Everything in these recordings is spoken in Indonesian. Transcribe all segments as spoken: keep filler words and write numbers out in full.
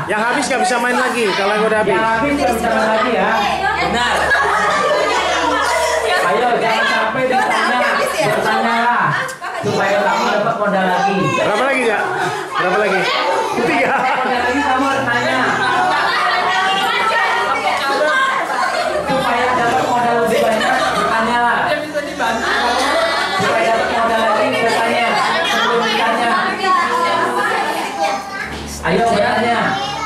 Yang habis nggak bisa main lagi kalau yang udah habis. Yang habis nggak bisa main lagi ya. Benar. Ayo jangan sampai ditanya, bertanyalah supaya kamu dapat modal lagi. Berapa lagi ya? Berapa lagi? Tiga. Modal lagi kamu harus nanya. Supaya dapat modal lebih banyak, bertanyalah. Supaya dapat modal lagi, bertanya. Sebelum ditanya. Ayo bertanya.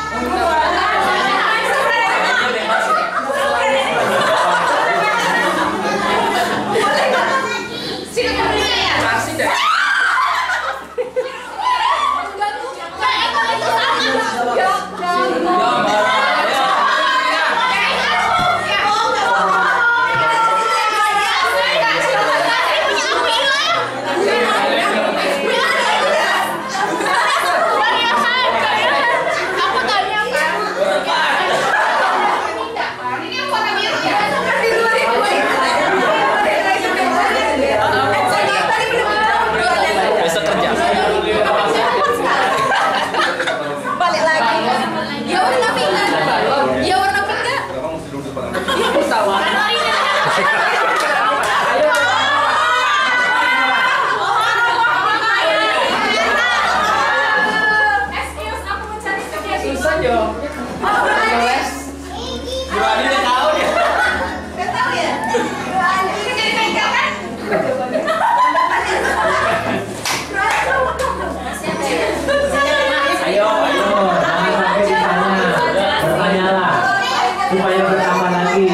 Supaya bertambah lagi.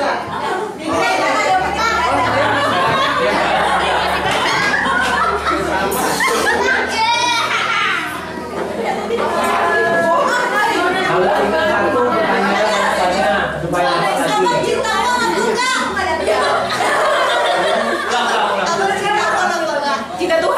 Kalau tinggal satu bertanya banyak supaya lagi. Kita tuh